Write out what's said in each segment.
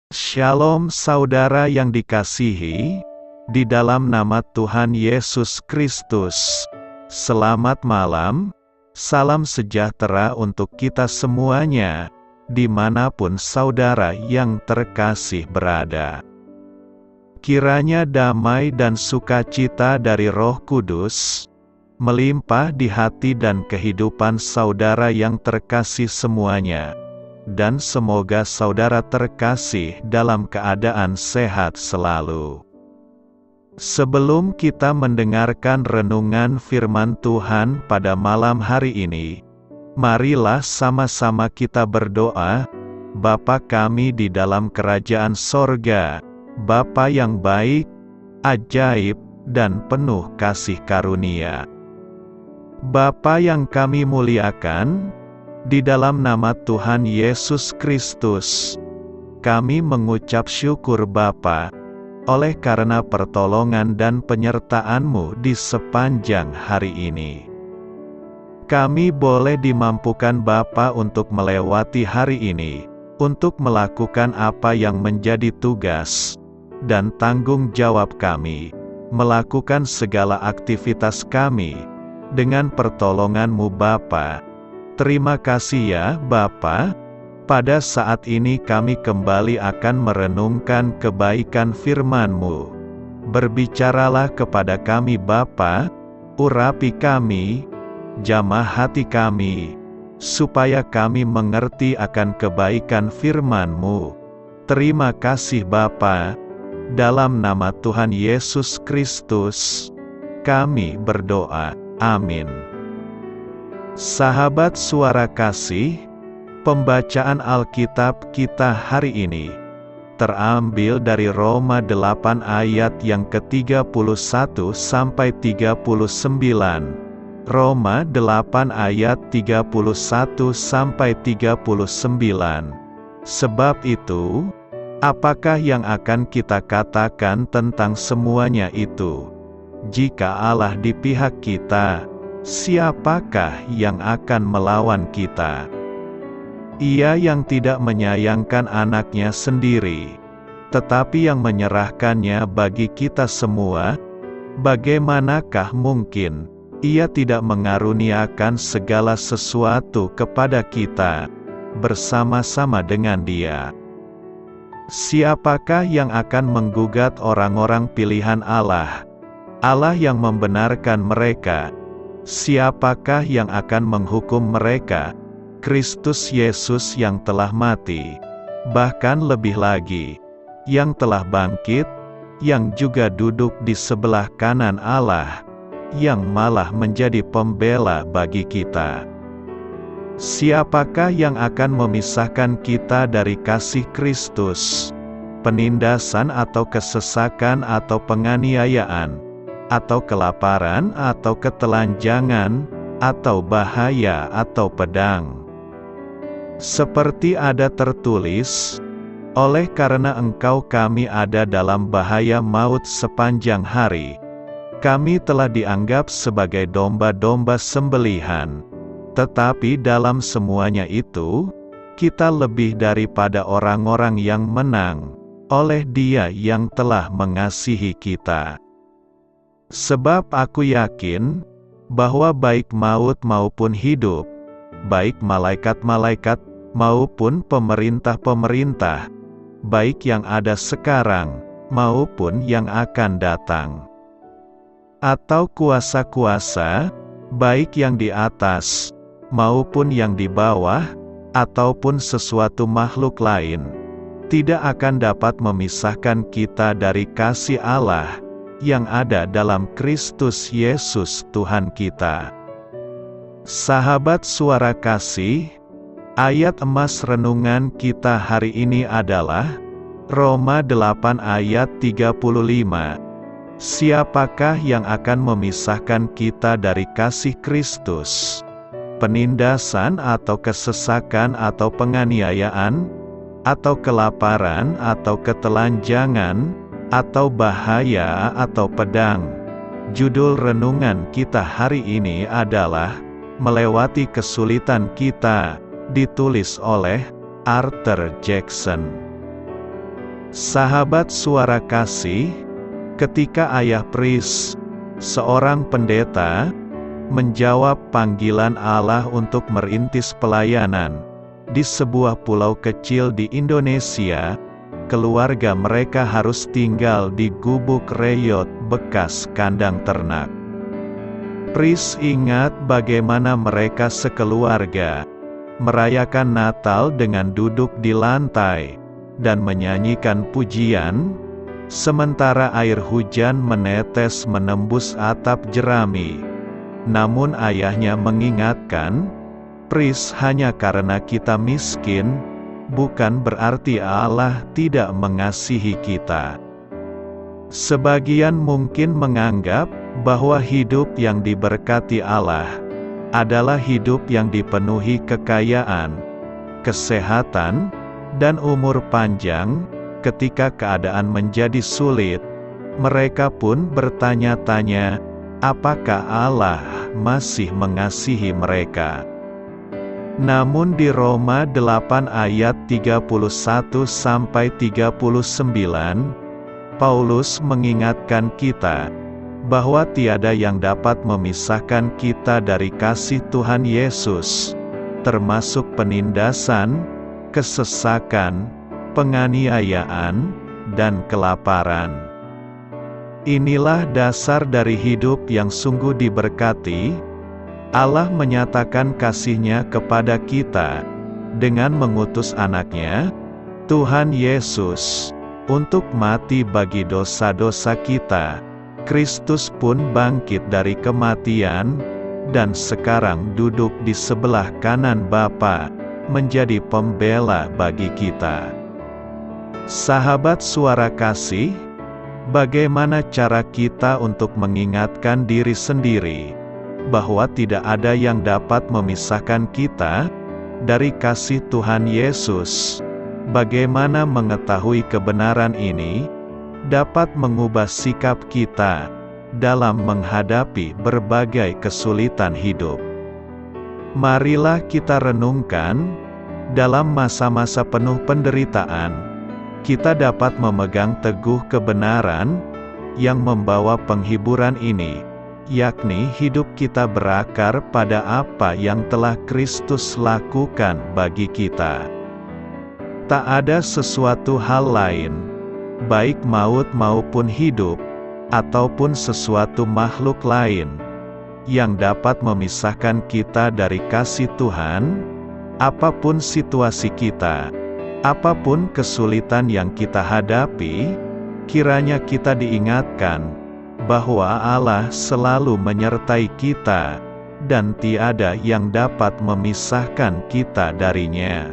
Shalom saudara yang dikasihi, di dalam nama Tuhan Yesus Kristus. Selamat malam, salam sejahtera untuk kita semuanya, dimanapun saudara yang terkasih berada. Kiranya damai dan sukacita dari Roh Kudus melimpah di hati dan kehidupan saudara yang terkasih semuanya. Dan semoga saudara terkasih dalam keadaan sehat selalu. Sebelum kita mendengarkan renungan firman Tuhan pada malam hari ini, marilah sama-sama kita berdoa. Bapa kami di dalam kerajaan sorga, Bapa yang baik, ajaib, dan penuh kasih karunia. Bapa yang kami muliakan, di dalam nama Tuhan Yesus Kristus, kami mengucap syukur Bapa, oleh karena pertolongan dan penyertaan-Mu di sepanjang hari ini. Kami boleh dimampukan Bapa untuk melewati hari ini, untuk melakukan apa yang menjadi tugas dan tanggung jawab kami, melakukan segala aktivitas kami, dengan pertolongan-Mu Bapa. Terima kasih ya Bapa. Pada saat ini kami kembali akan merenungkan kebaikan firman-Mu. Berbicaralah kepada kami Bapa, urapi kami, jamah hati kami, supaya kami mengerti akan kebaikan firman-Mu. Terima kasih Bapa. Dalam nama Tuhan Yesus Kristus, kami berdoa. Amin. Sahabat suara kasih, pembacaan Alkitab kita hari ini terambil dari Roma 8 ayat yang ke-31 sampai 39. Roma 8 ayat 31 sampai 39. Sebab itu, apakah yang akan kita katakan tentang semuanya itu? Jika Allah di pihak kita, siapakah yang akan melawan kita? Ia yang tidak menyayangkan anaknya sendiri, tetapi yang menyerahkannya bagi kita semua, bagaimanakah mungkin Ia tidak mengaruniakan segala sesuatu kepada kita, bersama-sama dengan Dia? Siapakah yang akan menggugat orang-orang pilihan Allah? Allah yang membenarkan mereka. Siapakah yang akan menghukum mereka? Kristus Yesus yang telah mati, bahkan lebih lagi, yang telah bangkit, yang juga duduk di sebelah kanan Allah, yang malah menjadi pembela bagi kita. Siapakah yang akan memisahkan kita dari kasih Kristus? Penindasan atau kesesakan atau penganiayaan, atau kelaparan, atau ketelanjangan, atau bahaya, atau pedang. Seperti ada tertulis, oleh karena engkau kami ada dalam bahaya maut sepanjang hari. Kami telah dianggap sebagai domba-domba sembelihan. Tetapi dalam semuanya itu, kita lebih daripada orang-orang yang menang, oleh Dia yang telah mengasihi kita. Sebab aku yakin, bahwa baik maut maupun hidup, baik malaikat-malaikat, maupun pemerintah-pemerintah, baik yang ada sekarang, maupun yang akan datang, atau kuasa-kuasa, baik yang di atas, maupun yang di bawah, ataupun sesuatu makhluk lain, tidak akan dapat memisahkan kita dari kasih Allah, yang ada dalam Kristus Yesus Tuhan kita. Sahabat suara kasih, ayat emas renungan kita hari ini adalah Roma 8 ayat 35. Siapakah yang akan memisahkan kita dari kasih Kristus? Penindasan atau kesesakan atau penganiayaan, atau kelaparan atau ketelanjangan, atau bahaya atau pedang? Judul renungan kita hari ini adalah Melewati Kesulitan Kita, ditulis oleh Arthur Jackson. Sahabat Suara Kasih, ketika Ayah Pris, seorang pendeta, menjawab panggilan Allah untuk merintis pelayanan di sebuah pulau kecil di Indonesia, keluarga mereka harus tinggal di gubuk reyot bekas kandang ternak. Pris ingat bagaimana mereka sekeluarga merayakan Natal dengan duduk di lantai dan menyanyikan pujian, sementara air hujan menetes menembus atap jerami. Namun ayahnya mengingatkan, Pris, hanya karena kita miskin, bukan berarti Allah tidak mengasihi kita. Sebagian mungkin menganggap bahwa hidup yang diberkati Allah adalah hidup yang dipenuhi kekayaan, kesehatan, dan umur panjang. Ketika keadaan menjadi sulit, mereka pun bertanya-tanya, apakah Allah masih mengasihi mereka? Namun di Roma 8 ayat 31-39, Paulus mengingatkan kita bahwa tiada yang dapat memisahkan kita dari kasih Tuhan Yesus, termasuk penindasan, kesesakan, penganiayaan, dan kelaparan. Inilah dasar dari hidup yang sungguh diberkati. Allah menyatakan kasih-Nya kepada kita dengan mengutus Anak-Nya, Tuhan Yesus, untuk mati bagi dosa-dosa kita. Kristus pun bangkit dari kematian, dan sekarang duduk di sebelah kanan Bapa, menjadi pembela bagi kita. Sahabat Suara Kasih, bagaimana cara kita untuk mengingatkan diri sendiri bahwa tidak ada yang dapat memisahkan kita dari kasih Tuhan Yesus? Bagaimana mengetahui kebenaran ini dapat mengubah sikap kita dalam menghadapi berbagai kesulitan hidup? Marilah kita renungkan, dalam masa-masa penuh penderitaan, kita dapat memegang teguh kebenaran yang membawa penghiburan ini, yakni hidup kita berakar pada apa yang telah Kristus lakukan bagi kita. Tak ada sesuatu hal lain, baik maut maupun hidup, ataupun sesuatu makhluk lain, yang dapat memisahkan kita dari kasih Tuhan. Apapun situasi kita, apapun kesulitan yang kita hadapi, kiranya kita diingatkan bahwa Allah selalu menyertai kita, dan tiada yang dapat memisahkan kita darinya.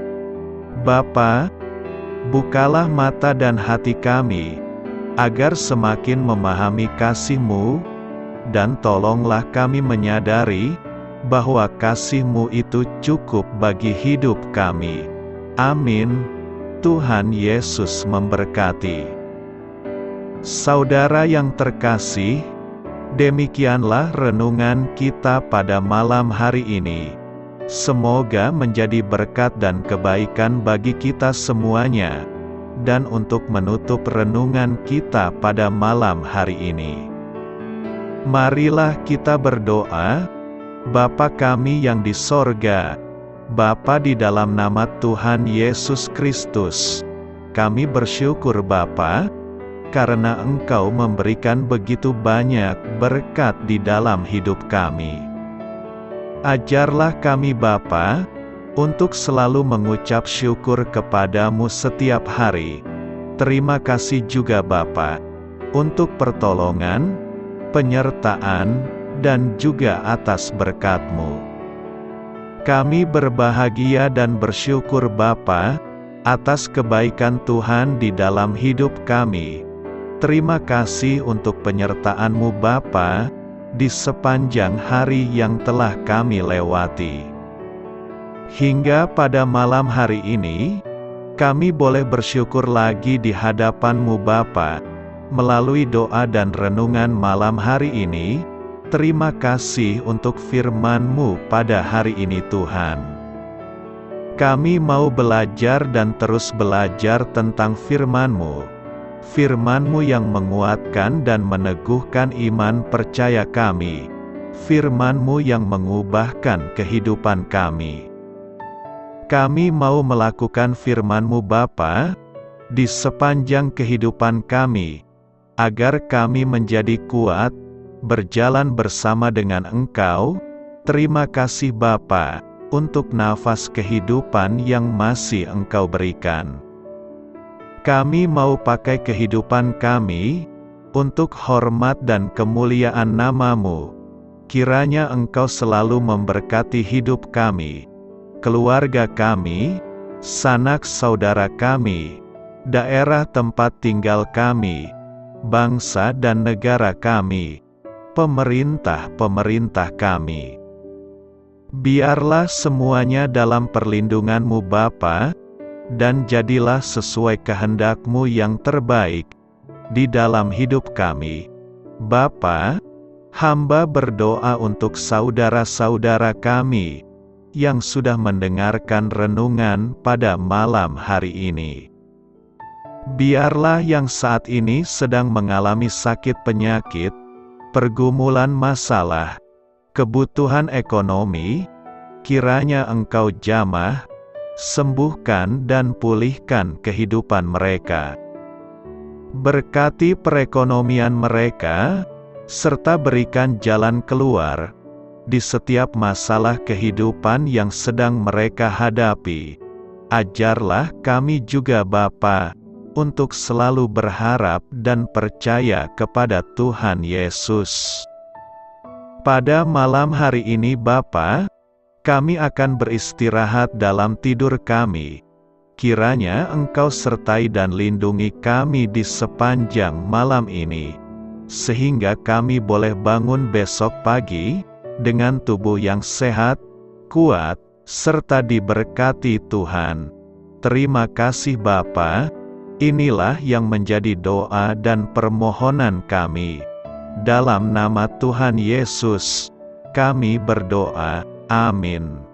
Bapa, bukalah mata dan hati kami, agar semakin memahami kasih-Mu, dan tolonglah kami menyadari bahwa kasih-Mu itu cukup bagi hidup kami. Amin. Tuhan Yesus memberkati. Saudara yang terkasih, demikianlah renungan kita pada malam hari ini. Semoga menjadi berkat dan kebaikan bagi kita semuanya. Dan untuk menutup renungan kita pada malam hari ini, marilah kita berdoa. Bapa kami yang di sorga, Bapa, di dalam nama Tuhan Yesus Kristus, kami bersyukur Bapa, karena Engkau memberikan begitu banyak berkat di dalam hidup kami. Ajarlah kami Bapa, untuk selalu mengucap syukur kepadamu setiap hari. Terima kasih juga Bapa, untuk pertolongan, penyertaan, dan juga atas berkat-Mu. Kami berbahagia dan bersyukur Bapa, atas kebaikan Tuhan di dalam hidup kami. Terima kasih untuk penyertaan-Mu Bapa, di sepanjang hari yang telah kami lewati. Hingga pada malam hari ini, kami boleh bersyukur lagi di hadapan-Mu Bapa, melalui doa dan renungan malam hari ini. Terima kasih untuk firman-Mu pada hari ini Tuhan. Kami mau belajar dan terus belajar tentang firman-Mu. Firman-Mu yang menguatkan dan meneguhkan iman percaya kami. Firman-Mu yang mengubahkan kehidupan kami. Kami mau melakukan firman-Mu Bapa, di sepanjang kehidupan kami, agar kami menjadi kuat, berjalan bersama dengan Engkau. Terima kasih Bapa, untuk nafas kehidupan yang masih Engkau berikan. Kami mau pakai kehidupan kami, untuk hormat dan kemuliaan nama-Mu. Kiranya Engkau selalu memberkati hidup kami, keluarga kami, sanak saudara kami, daerah tempat tinggal kami, bangsa dan negara kami, pemerintah-pemerintah kami. Biarlah semuanya dalam perlindungan-Mu Bapa, dan jadilah sesuai kehendak-Mu yang terbaik, di dalam hidup kami. Bapa, hamba berdoa untuk saudara-saudara kami, yang sudah mendengarkan renungan pada malam hari ini. Biarlah yang saat ini sedang mengalami sakit penyakit, pergumulan masalah, kebutuhan ekonomi, kiranya Engkau jamah, sembuhkan dan pulihkan kehidupan mereka. Berkati perekonomian mereka, serta berikan jalan keluar, di setiap masalah kehidupan yang sedang mereka hadapi. Ajarlah kami juga Bapa, untuk selalu berharap dan percaya kepada Tuhan Yesus. Pada malam hari ini Bapa, kami akan beristirahat dalam tidur kami. Kiranya Engkau sertai dan lindungi kami di sepanjang malam ini, sehingga kami boleh bangun besok pagi, dengan tubuh yang sehat, kuat, serta diberkati Tuhan. Terima kasih Bapa, inilah yang menjadi doa dan permohonan kami. Dalam nama Tuhan Yesus, kami berdoa. Amin.